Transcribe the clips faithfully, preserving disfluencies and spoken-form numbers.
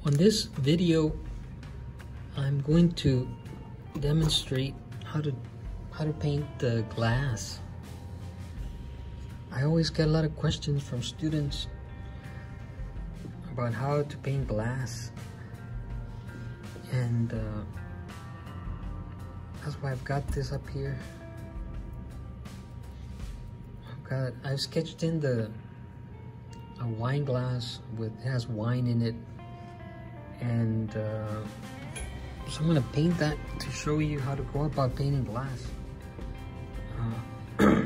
On this video, I'm going to demonstrate how to how to paint the glass. I always get a lot of questions from students about how to paint glass, and uh, that's why I've got this up here. I've got I've sketched in the a wine glass with it has wine in it, and uh, so I'm gonna paint that to show you how to go about painting glass. Uh,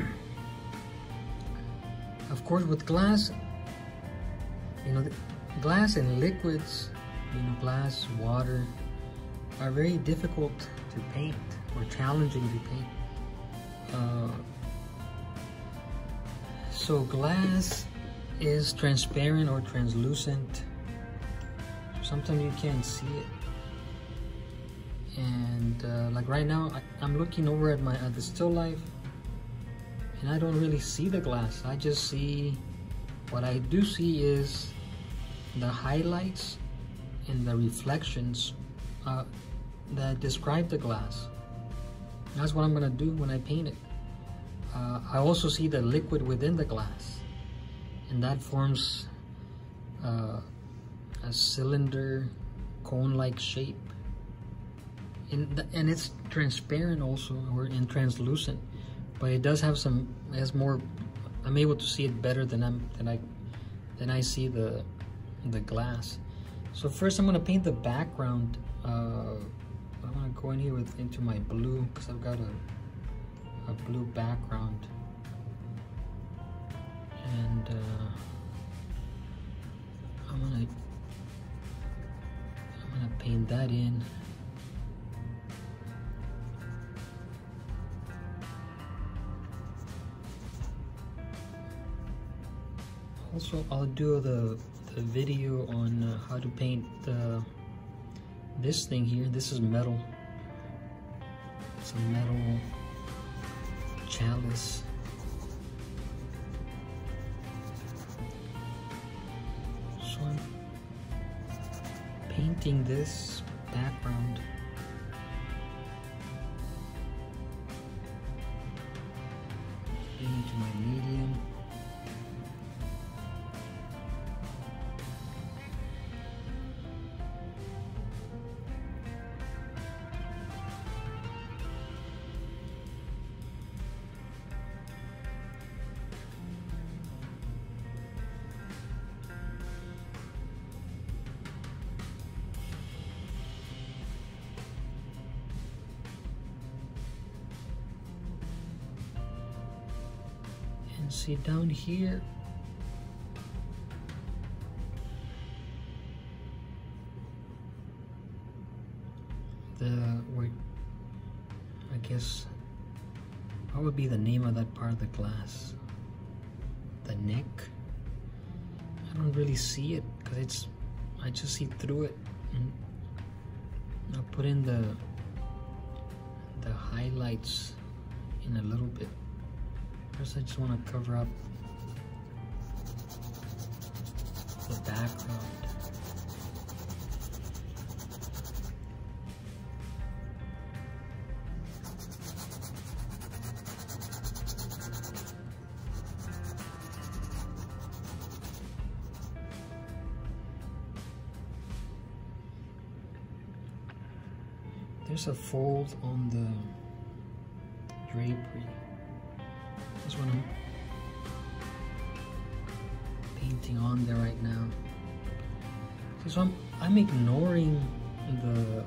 of course, with glass, you know, the glass and liquids, you know, glass, water, are very difficult to paint or challenging to paint. Uh, so glass is transparent or translucent. Sometimes you can't see it. And uh, like right now, I, I'm looking over at my at the still life, and I don't really see the glass. I just see, what I do see is the highlights and the reflections uh, that describe the glass. That's what I'm gonna do when I paint it. Uh, I also see the liquid within the glass, and that forms uh, a cylinder, cone-like shape. And, the, and it's transparent also, or and translucent, but it does have some, it has more, I'm able to see it better than I'm than I than I see the the glass. So first I'm gonna paint the background. Uh, I'm gonna go in here with into my blue, because I've got a a blue background, and uh, I'm gonna I'm gonna paint that in. Also, I'll do the, the video on uh, how to paint uh, this thing here. This is metal. It's a metal chalice. So I'm painting this background. Into my medium. And see down here, the where I guess what would be the name of that part of the glass? The neck. I don't really see it because it's I just see through it. And I'll put in the the highlights in a little bit. First, I just want to cover up the background. There's a fold on the drapery. That's what I'm painting on there right now. So I'm I'm ignoring the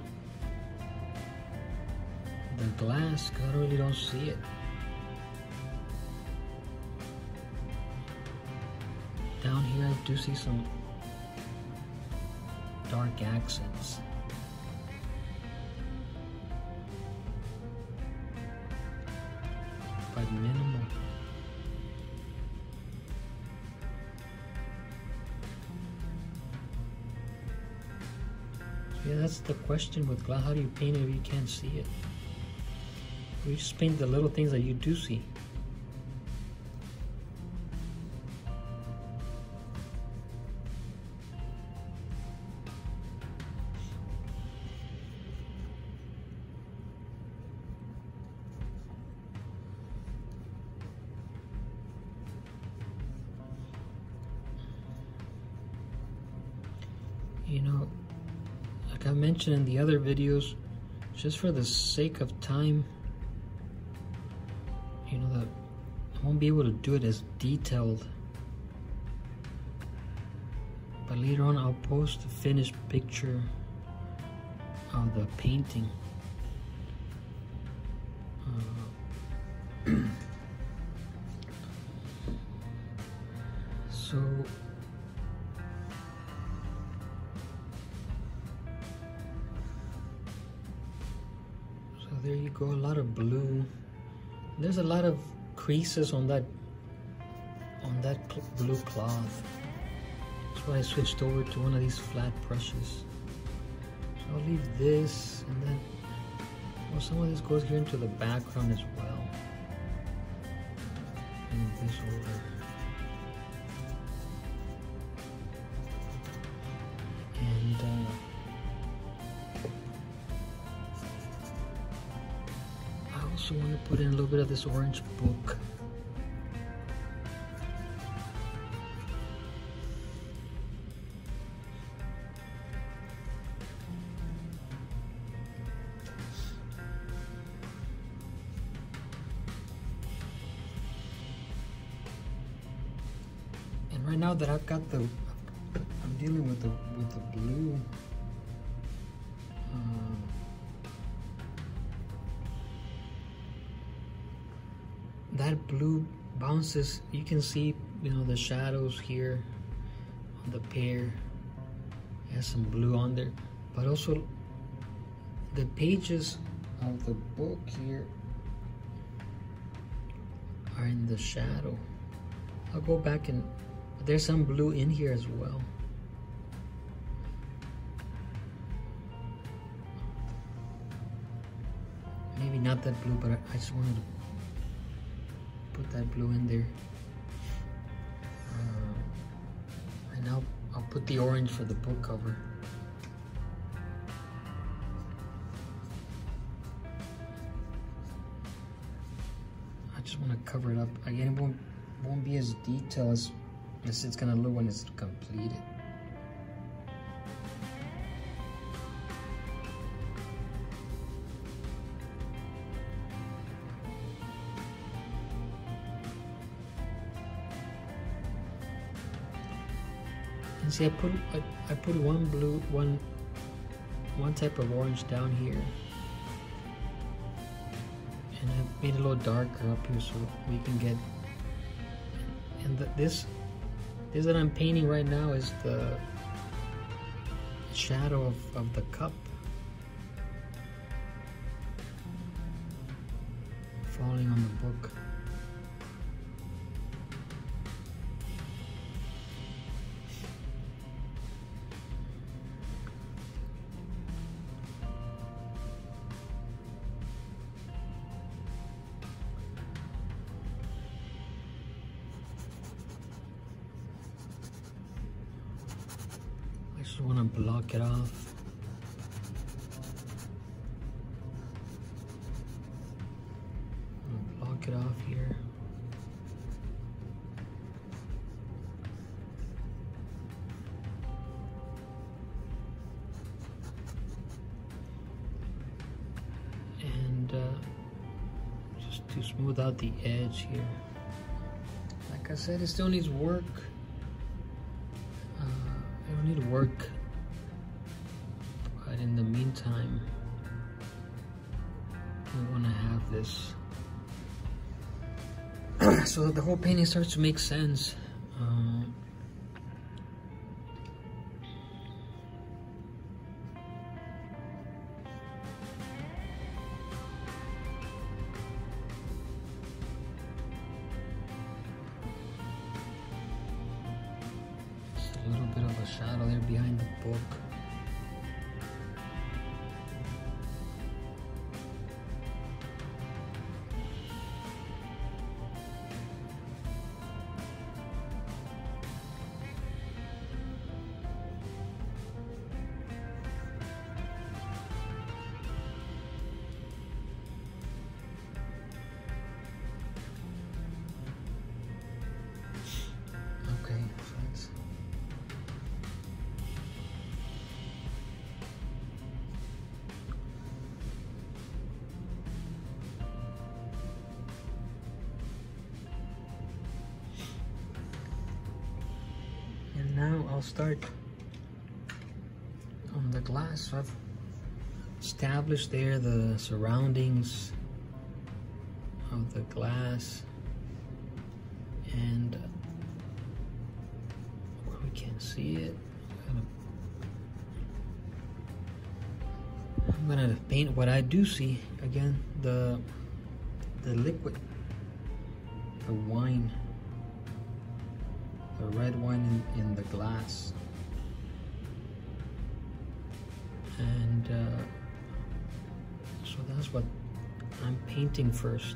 the glass because I really don't see it. Down here I do see some dark accents. But minimal. Yeah, that's the question with glass. How do you paint it if you can't see it? You just paint the little things that you do see. you know, like I mentioned in the other videos, just for the sake of time, you know, that I won't be able to do it as detailed. But later on, I'll post a finished picture of the painting. Uh, so, so there you go. A lot of blue. There's a lot of creases on that on that cl blue cloth. That's why I switched over to one of these flat brushes. So I'll leave this, and then well, some of this goes here into the background as well. Move this over. And uh, I also want to put in a little bit of this orange book. Right now that I've got the, I'm dealing with the with the blue. Uh, that blue bounces. You can see, you know, the shadows here on the pear. It has some blue on there, but also the pages of the book here are in the shadow. I'll go back and there's some blue in here as well. Maybe not that blue, but I just wanted to put that blue in there. Uh, and now I'll put the orange for the book cover. I just want to cover it up. Again, it won't, won't be as detailed as This it's gonna look when it's completed. And see, I put I, I put one blue, one one type of orange down here, and I made it a little darker up here so we can get. And the, this. This that I'm painting right now is the shadow of, of the cup falling on the book. I just want to block it off. Block it off here. And uh, just to smooth out the edge here. Like I said, it still needs work. I don't need to work, but in the meantime, we want to have this so that the whole painting starts to make sense. Uh, a little bit of a shadow there behind the book. now I'll start on the glass. So I've established there the surroundings of the glass, and where we can't see it, I'm gonna paint what I do see. Again, the the liquid, the wine, the red wine in, in the glass. And uh, so that's what I'm painting first.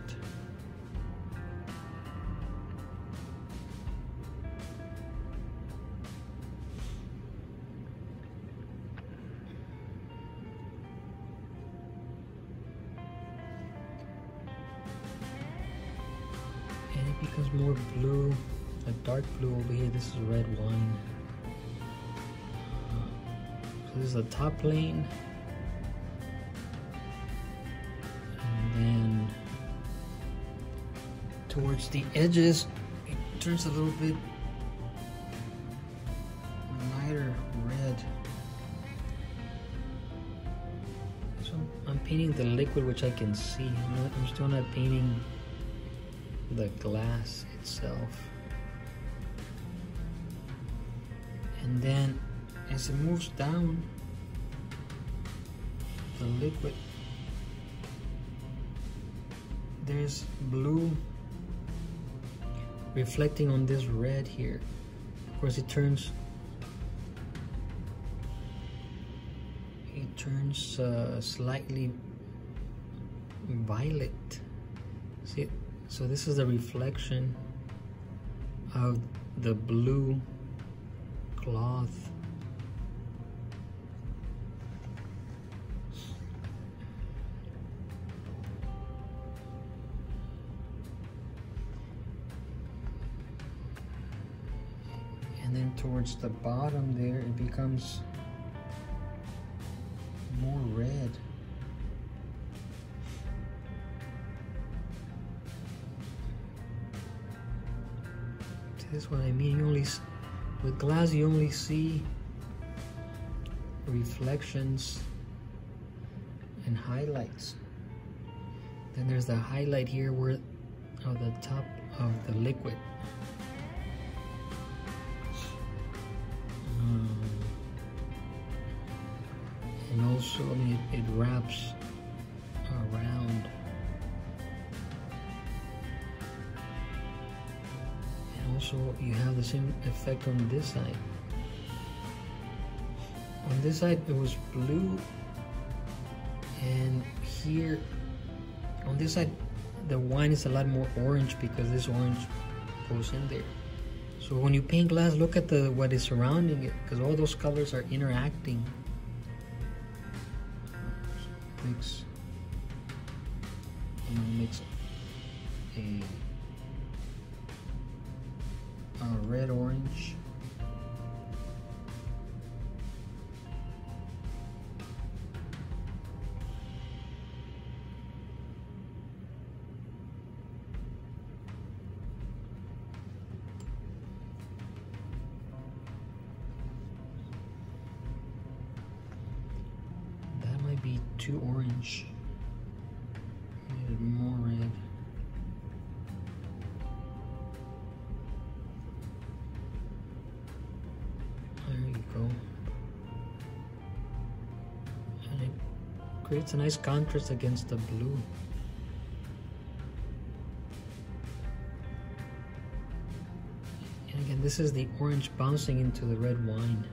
And it becomes more blue, a dark blue over here. This is red wine. So this is the top plane, and then towards the edges it turns a little bit lighter red. So I'm painting the liquid, which I can see. I'm, not, I'm still not painting the glass itself. And then as it moves down, the liquid, there's blue reflecting on this red here. Of course, it turns it turns uh, slightly violet. See, so this is the reflection of the blue cloth. And then towards the bottom there, it becomes more red. This is what I mean. You only, with glass, you only see reflections and highlights. Then there's the highlight here where of the top of the liquid. Um, and also, I mean, it, it wraps around. And also, you have the same effect on this side. On this side, it was blue, and here, on this side, the wine is a lot more orange because this orange goes in there. So when you paint glass, look at the what is surrounding it, because all those colors are interacting. Mix, and then mix a, a red orange. Be too orange. Needed more red. There you go. And it creates a nice contrast against the blue. And again, this is the orange bouncing into the red wine.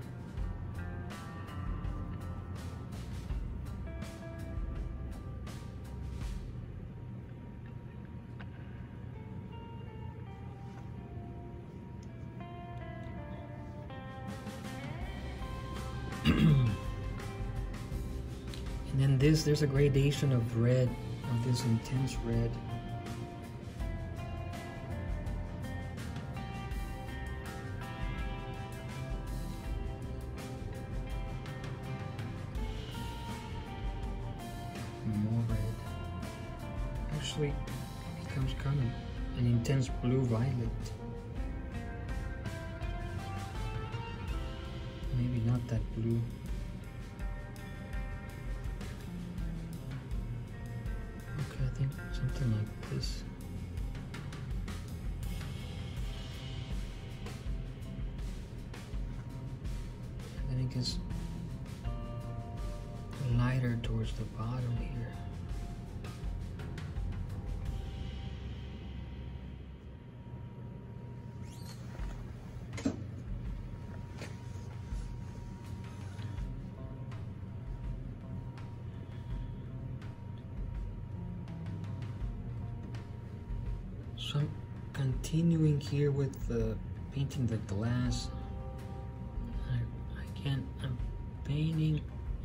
And then this, there's a gradation of red, of this intense red. More red. Actually, it becomes kind of an intense blue violet. maybe not that blue. Okay, I think something like this. And then it gets lighter towards the bottom here. So I'm continuing here with uh, painting the glass. I, I can't, I'm painting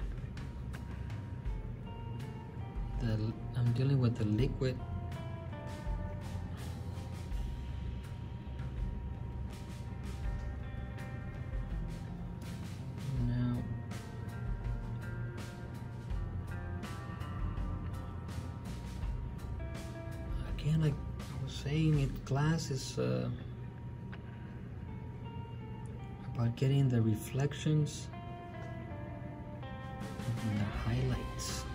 the, I'm dealing with the liquid. Now, again, like saying it, glass is uh, about getting the reflections and the highlights.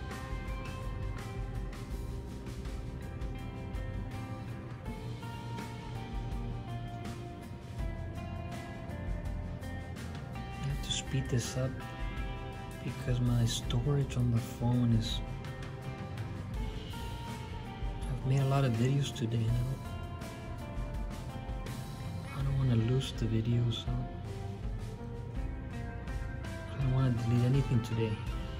I have to speed this up because my storage on the phone is, made a lot of videos today now. I don't want to lose the videos, so I don't want to delete anything today.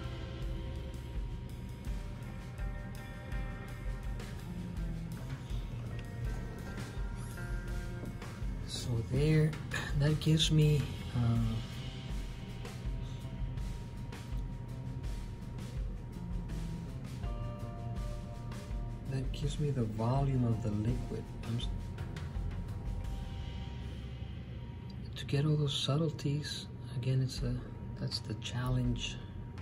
So there, that gives me uh, that gives me the volume of the liquid. I'm, to get all those subtleties, again, it's a that's the challenge.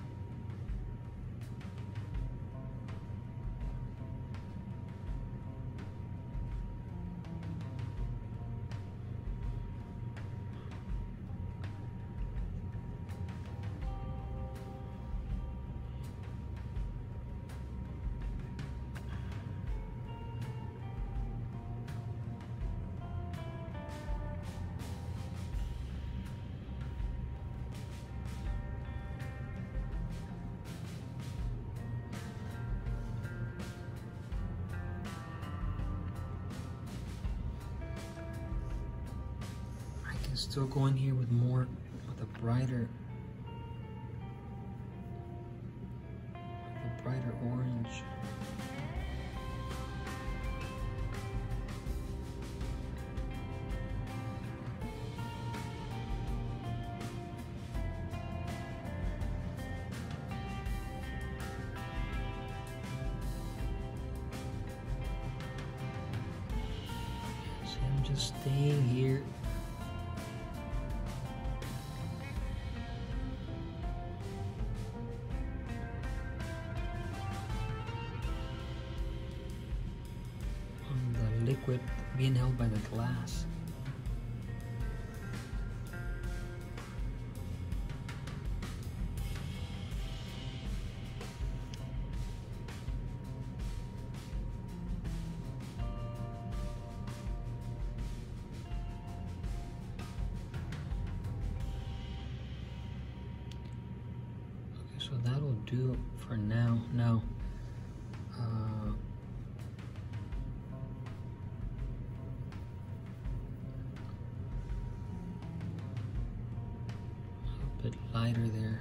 Still going here with more, with a brighter, with a brighter orange. So I'm just staying here. Liquid being held by the glass. Okay, so that'll do for now. Now, uh, bit lighter there.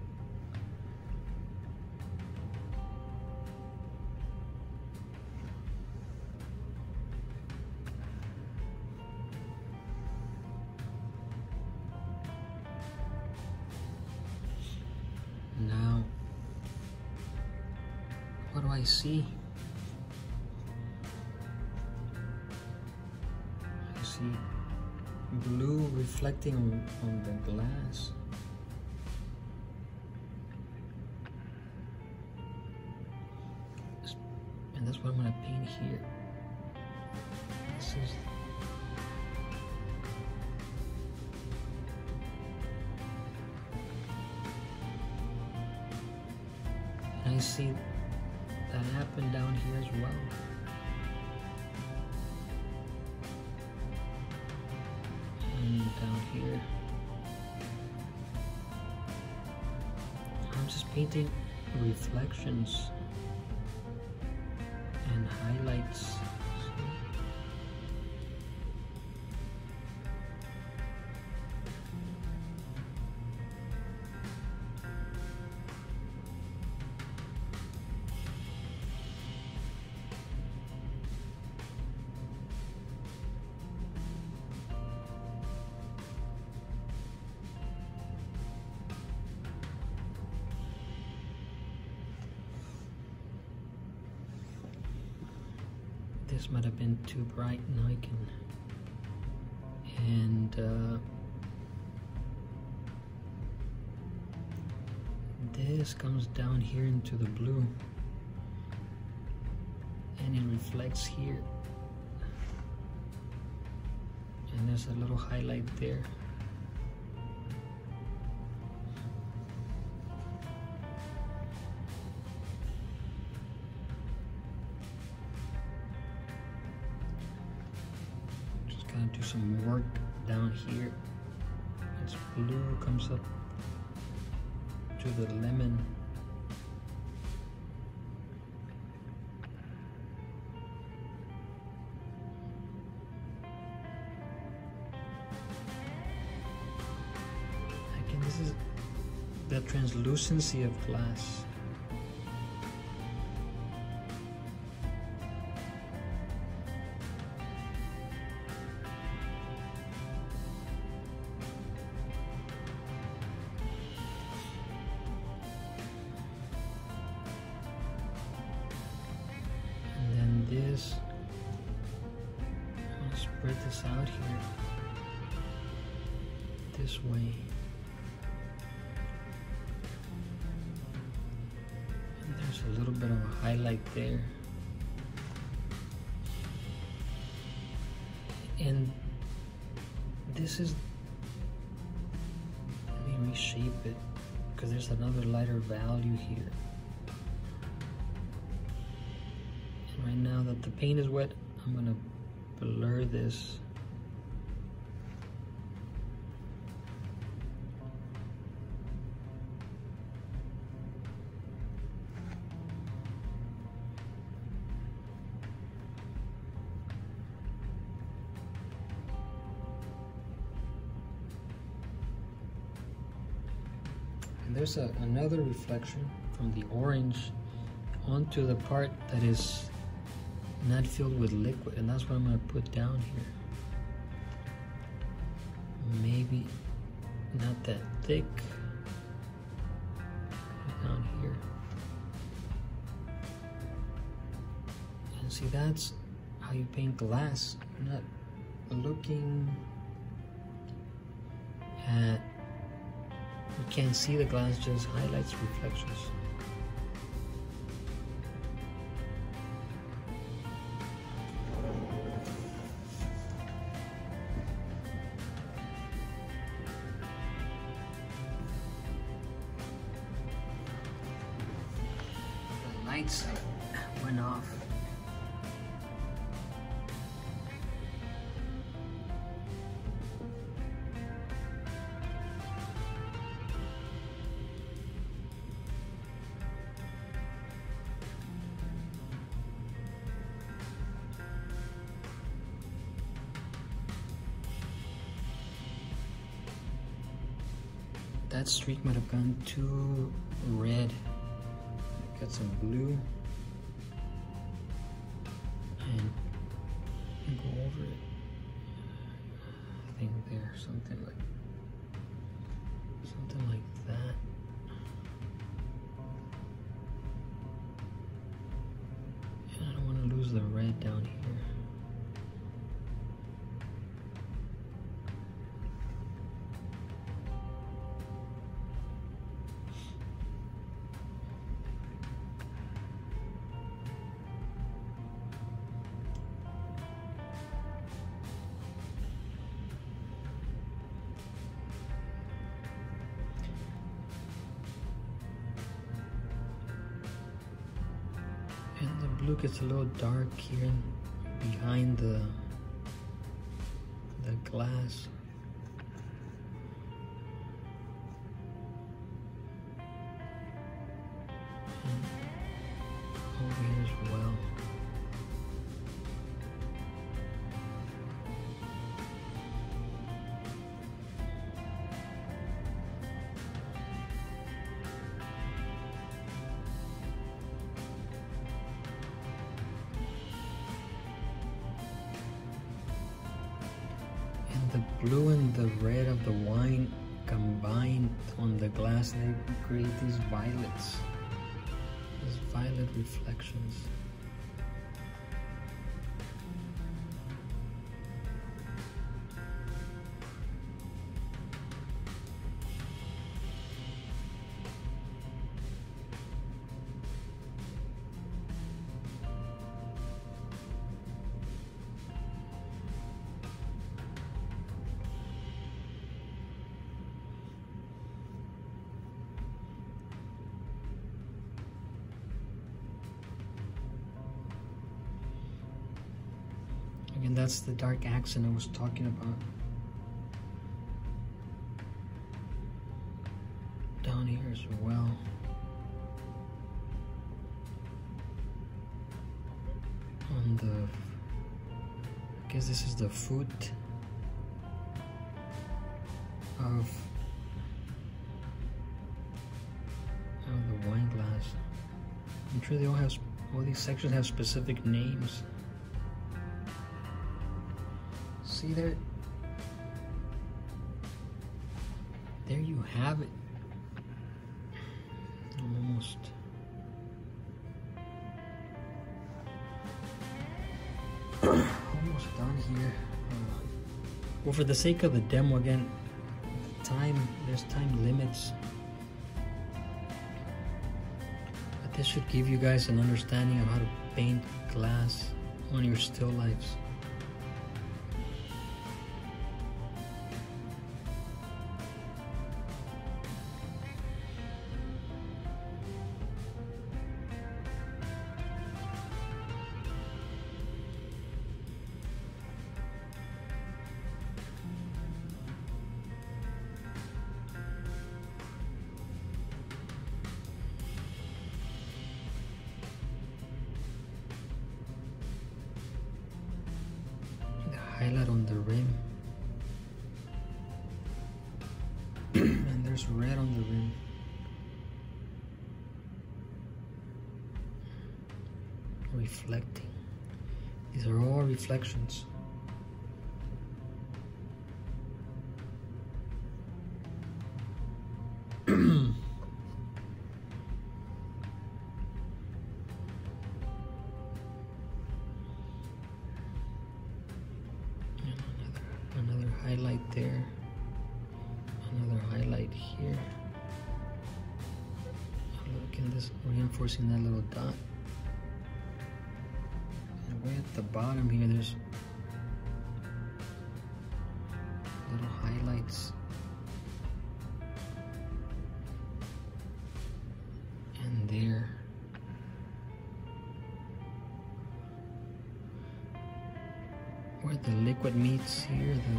Now, what do I see? I see blue reflecting on, on the glass. And that's what I'm going to paint here. This is you see that happen down here as well. And down here. I'm just painting reflections and highlights. This might have been too bright, now I can, and uh, this comes down here into the blue and it reflects here, and there's a little highlight there. Gonna do some work down here. This blue comes up to the lemon. Again, this is the translucency of glass. This, I'll spread this out here, this way, and there's a little bit of a highlight there, and this is, let me reshape it, because there's another lighter value here. Right now that the paint is wet, I'm gonna blur this. And there's a, another reflection from the orange onto the part that is not filled with liquid, and that's what I'm going to put down here. Maybe not that thick. Down here. And see, that's how you paint glass. You're not looking at, you can't see the glass, just highlights, reflections. Lights went off. That streak might have gone too red. Got some blue and go over it. I think there, something like something like that. And I don't want to lose the red down here. blue gets a little dark here behind the the glass. And over here as well. The blue and the red of the wine combined on the glass, they create these violets, these violet reflections. And that's the dark accent I was talking about. Down here as well. On the, I guess this is the foot of, of the wine glass. I'm sure they all have, all these sections have specific names. See there? There you have it. I'm almost. almost done here. Uh, well, for the sake of the demo again, time, there's time limits. But this should give you guys an understanding of how to paint glass on your still lifes. Highlight on the rim. And there's red on the rim. Reflecting. These are all reflections. Another highlight there, another highlight here. Look at this, reinforcing that little dot. And way at the bottom here, there's little highlights. And there. Where the liquid meets here, the,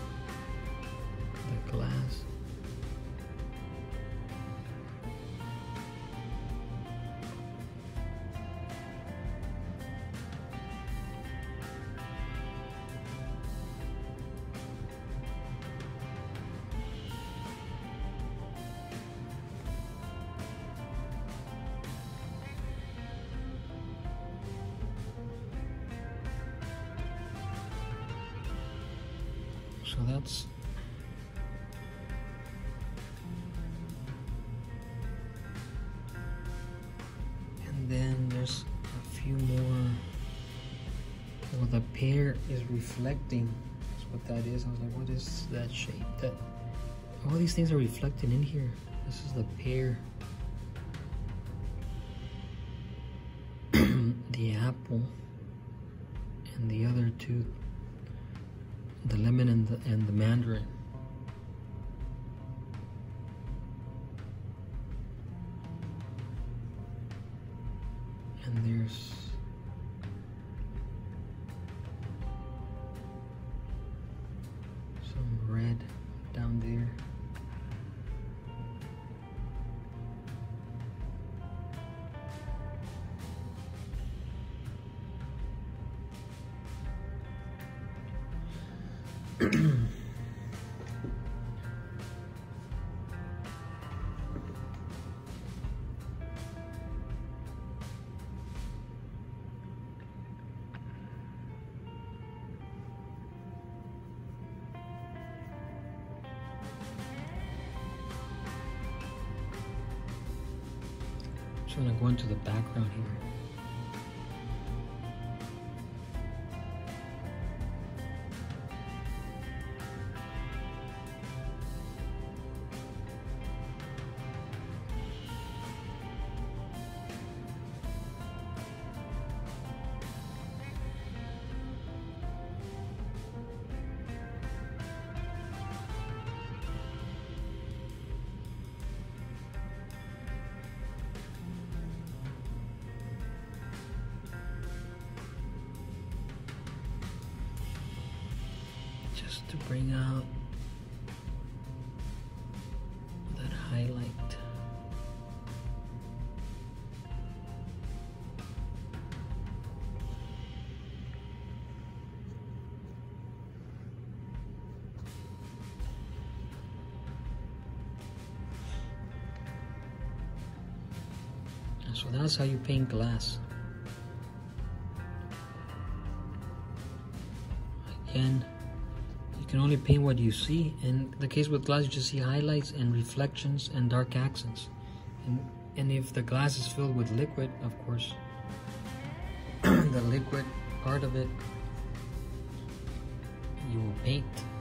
the glass. So that's and then there's a few more. Well, the pear is reflecting. That's what that is. I was like, what is that shape? That all these things are reflecting in here. This is the pear. The apple and the other two, the lemon and the, and the mandarin. And there's So I'm gonna go into the background here. Just to bring out that highlight. And so that's how you paint glass. Again, you can only paint what you see. In the case with glass, you just see highlights and reflections and dark accents. And, and if the glass is filled with liquid, of course, the liquid part of it, you will paint.